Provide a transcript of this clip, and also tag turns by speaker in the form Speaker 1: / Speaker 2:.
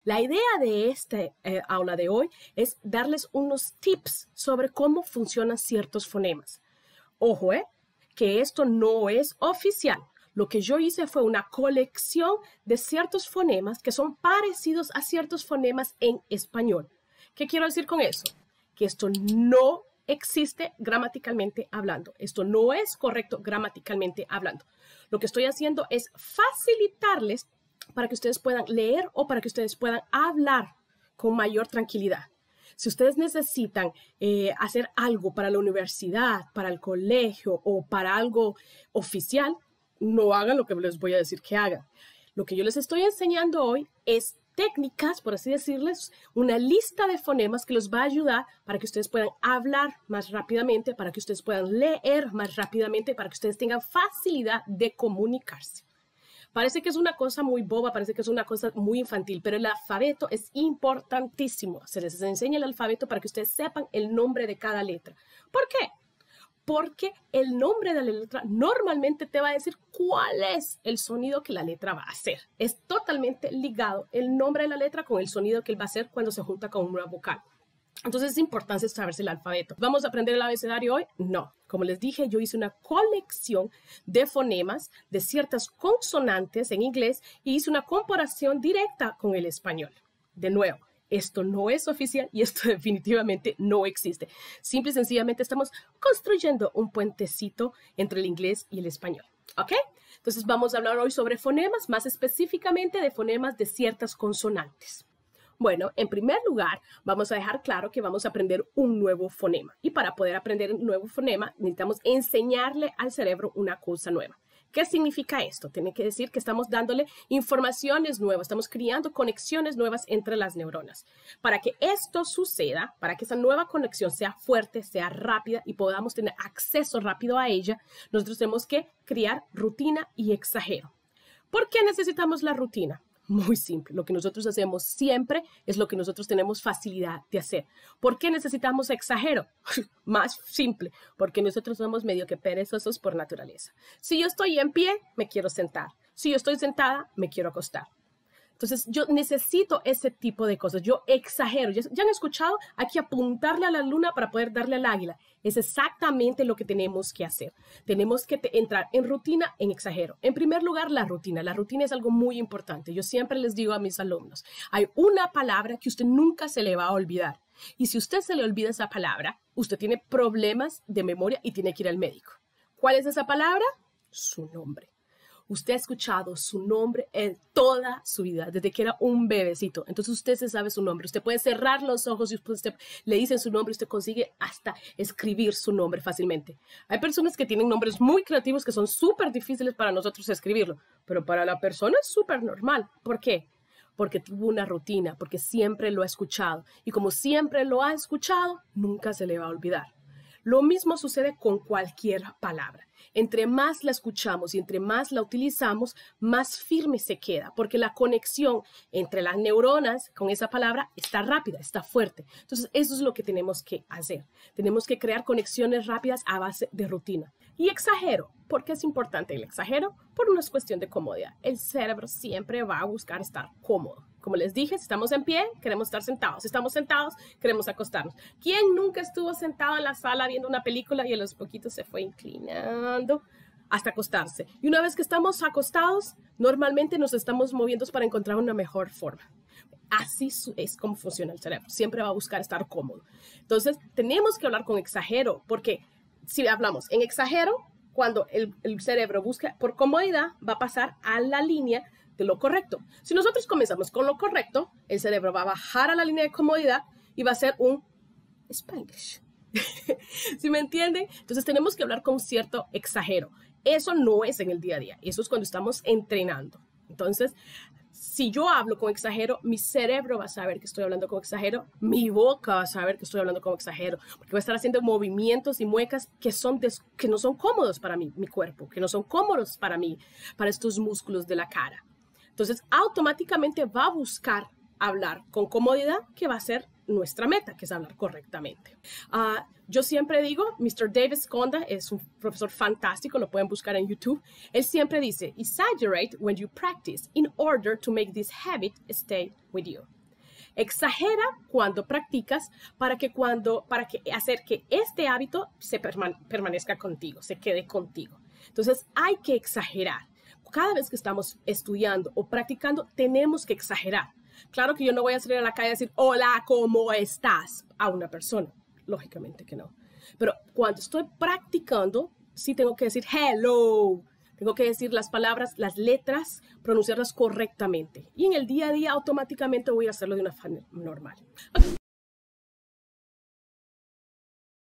Speaker 1: La idea de este aula de hoy es darles unos tips sobre cómo funcionan ciertos fonemas. Ojo, que esto no es oficial. Lo que yo hice fue una colección de ciertos fonemas que son parecidos a ciertos fonemas en español. ¿Qué quiero decir con eso? Que esto no existe gramaticalmente hablando. Esto no es correcto gramaticalmente hablando. Lo que estoy haciendo es facilitarles para que ustedes puedan leer o para que ustedes puedan hablar con mayor tranquilidad. Si ustedes necesitan hacer algo para la universidad, para el colegio o para algo oficial, no hagan lo que les voy a decir que hagan. Lo que yo les estoy enseñando hoy es técnicas, por así decirles, una lista de fonemas que los va a ayudar para que ustedes puedan hablar más rápidamente, para que ustedes puedan leer más rápidamente, para que ustedes tengan facilidad de comunicarse. Parece que es una cosa muy boba, parece que es una cosa muy infantil, pero el alfabeto es importantísimo. Se les enseña el alfabeto para que ustedes sepan el nombre de cada letra. ¿Por qué? Porque el nombre de la letra normalmente te va a decir cuál es el sonido que la letra va a hacer. Es totalmente ligado el nombre de la letra con el sonido que él va a hacer cuando se junta con una vocal. Entonces es importante saberse el alfabeto. ¿Vamos a aprender el abecedario hoy? No. Como les dije, yo hice una colección de fonemas de ciertas consonantes en inglés y hice una comparación directa con el español. De nuevo, esto no es oficial y esto definitivamente no existe. Simple y sencillamente estamos construyendo un puentecito entre el inglés y el español. ¿Ok? Entonces vamos a hablar hoy sobre fonemas, más específicamente de fonemas de ciertas consonantes. Bueno, en primer lugar, vamos a dejar claro que vamos a aprender un nuevo fonema. Y para poder aprender un nuevo fonema, necesitamos enseñarle al cerebro una cosa nueva. ¿Qué significa esto? Tiene que decir que estamos dándole informaciones nuevas, estamos creando conexiones nuevas entre las neuronas. Para que esto suceda, para que esa nueva conexión sea fuerte, sea rápida y podamos tener acceso rápido a ella, nosotros tenemos que crear rutina y exagero. ¿Por qué necesitamos la rutina? Muy simple. Lo que nosotros hacemos siempre es lo que nosotros tenemos facilidad de hacer. ¿Por qué necesitamos exagero? Más simple, porque nosotros somos medio que perezosos por naturaleza. Si yo estoy en pie, me quiero sentar. Si yo estoy sentada, me quiero acostar. Entonces, yo necesito ese tipo de cosas. Yo exagero. ¿Ya han escuchado? Hay que apuntarle a la luna para poder darle al águila. Es exactamente lo que tenemos que hacer. Tenemos que entrar en rutina, en exagero. En primer lugar, la rutina. La rutina es algo muy importante. Yo siempre les digo a mis alumnos, hay una palabra que usted nunca se le va a olvidar. Y si usted se le olvida esa palabra, usted tiene problemas de memoria y tiene que ir al médico. ¿Cuál es esa palabra? Su nombre. Usted ha escuchado su nombre en toda su vida, desde que era un bebecito. Entonces usted se sabe su nombre. Usted puede cerrar los ojos y usted le dicen su nombre y usted consigue hasta escribir su nombre fácilmente. Hay personas que tienen nombres muy creativos que son súper difíciles para nosotros escribirlo, pero para la persona es súper normal. ¿Por qué? Porque tuvo una rutina, porque siempre lo ha escuchado. Y como siempre lo ha escuchado, nunca se le va a olvidar. Lo mismo sucede con cualquier palabra. Entre más la escuchamos y entre más la utilizamos, más firme se queda, porque la conexión entre las neuronas con esa palabra está rápida, está fuerte. Entonces, eso es lo que tenemos que hacer. Tenemos que crear conexiones rápidas a base de rutina. Y exagero. ¿Por qué es importante el exagero? Por una cuestión de comodidad. El cerebro siempre va a buscar estar cómodo. Como les dije, si estamos en pie, queremos estar sentados. Si estamos sentados, queremos acostarnos. ¿Quién nunca estuvo sentado en la sala viendo una película y a los poquitos se fue inclinando hasta acostarse? Y una vez que estamos acostados, normalmente nos estamos moviendo para encontrar una mejor forma. Así es como funciona el cerebro. Siempre va a buscar estar cómodo. Entonces, tenemos que hablar con exagero, porque si hablamos en exagero, cuando el cerebro busca por comodidad, va a pasar a la línea de lo correcto. Si nosotros comenzamos con lo correcto, el cerebro va a bajar a la línea de comodidad y va a ser un Spanglish. ¿Sí me entienden? Entonces tenemos que hablar con cierto exagero. Eso no es en el día a día. Eso es cuando estamos entrenando. Entonces, si yo hablo con exagero, mi cerebro va a saber que estoy hablando con exagero, mi boca va a saber que estoy hablando con exagero, porque va a estar haciendo movimientos y muecas que no son cómodos para mi cuerpo, que no son cómodos para mí, para estos músculos de la cara. Entonces, automáticamente va a buscar hablar con comodidad, que va a ser nuestra meta, que es hablar correctamente. Yo siempre digo, Mr. David Conda es un profesor fantástico, lo pueden buscar en YouTube. Él siempre dice, exaggerate when you practice in order to make this habit stay with you. Exagera cuando practicas para hacer que este hábito se permanezca contigo, se quede contigo. Entonces hay que exagerar. Cada vez que estamos estudiando o practicando, tenemos que exagerar. Claro que yo no voy a salir a la calle y decir, hola, ¿cómo estás? A una persona. Lógicamente que no. Pero cuando estoy practicando, sí tengo que decir hello. Tengo que decir las palabras, las letras, pronunciarlas correctamente. Y en el día a día automáticamente voy a hacerlo de una forma normal.